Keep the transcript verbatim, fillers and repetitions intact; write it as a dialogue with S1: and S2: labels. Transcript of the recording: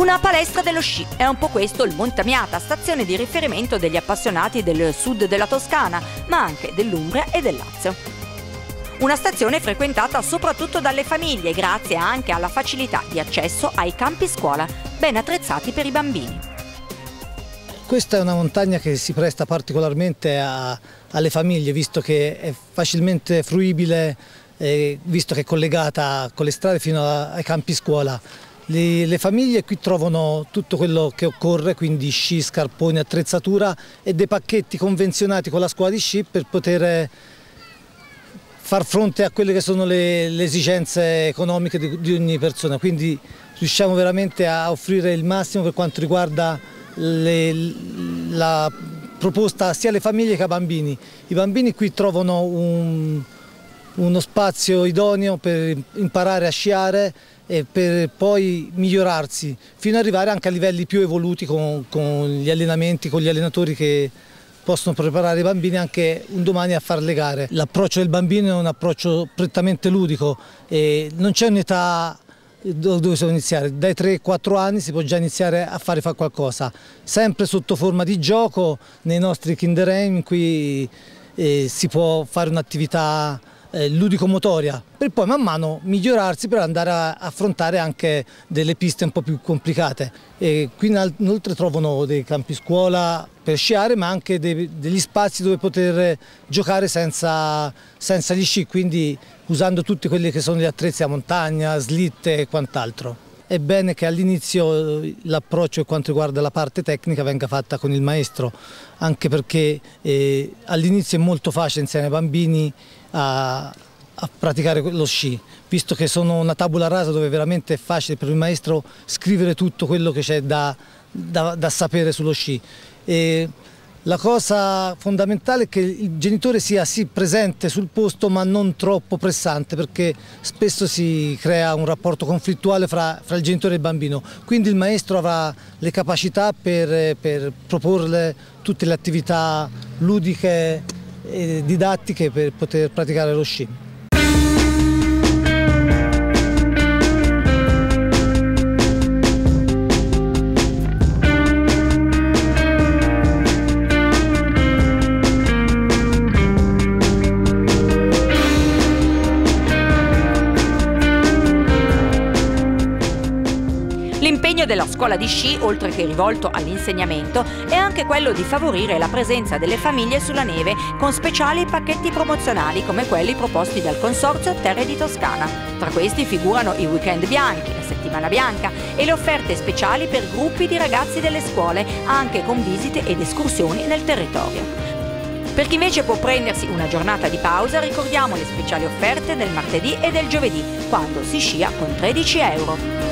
S1: Una palestra dello sci, è un po' questo il Montamiata, stazione di riferimento degli appassionati del sud della Toscana, ma anche dell'Umbria e del Lazio. Una stazione frequentata soprattutto dalle famiglie, grazie anche alla facilità di accesso ai campi scuola, ben attrezzati per i bambini.
S2: Questa è una montagna che si presta particolarmente a, alle famiglie, visto che è facilmente fruibile, eh, visto che è collegata con le strade fino a, ai campi scuola. Le, le famiglie qui trovano tutto quello che occorre, quindi sci, scarponi, attrezzatura e dei pacchetti convenzionati con la scuola di sci per poter far fronte a quelle che sono le, le esigenze economiche di, di ogni persona. Quindi riusciamo veramente a offrire il massimo per quanto riguarda le, la proposta sia alle famiglie che ai bambini. I bambini qui trovano un, uno spazio idoneo per imparare a sciare e per poi migliorarsi, fino ad arrivare anche a livelli più evoluti con, con gli allenamenti, con gli allenatori che possono preparare i bambini anche un domani a fare le gare. L'approccio del bambino è un approccio prettamente ludico e non c'è un'età dove si può iniziare. Dai tre quattro anni si può già iniziare a fare, fare qualcosa, sempre sotto forma di gioco, nei nostri Kinderheim in cui eh, si può fare un'attività Eh, ludico-motoria, per poi man mano migliorarsi per andare a affrontare anche delle piste un po' più complicate. E qui inoltre trovano dei campi scuola per sciare, ma anche dei, degli spazi dove poter giocare senza, senza gli sci, quindi usando tutti quelli che sono gli attrezzi a montagna, slitte e quant'altro. È bene che all'inizio l'approccio per quanto riguarda la parte tecnica venga fatta con il maestro, anche perché eh, all'inizio è molto facile insegnare ai bambini a, a praticare lo sci, visto che sono una tabula rasa dove veramente è facile per il maestro scrivere tutto quello che c'è da, da, da sapere sullo sci. E la cosa fondamentale è che il genitore sia sì presente sul posto ma non troppo pressante, perché spesso si crea un rapporto conflittuale fra, fra il genitore e il bambino, quindi il maestro avrà le capacità per, per proporle tutte le attività ludiche e didattiche per poter praticare lo sci.
S1: L'impegno della scuola di sci, oltre che rivolto all'insegnamento, è anche quello di favorire la presenza delle famiglie sulla neve con speciali pacchetti promozionali come quelli proposti dal Consorzio Terre di Toscana. Tra questi figurano i weekend bianchi, la settimana bianca e le offerte speciali per gruppi di ragazzi delle scuole, anche con visite ed escursioni nel territorio. Per chi invece può prendersi una giornata di pausa, ricordiamo le speciali offerte del martedì e del giovedì, quando si scia con tredici euro.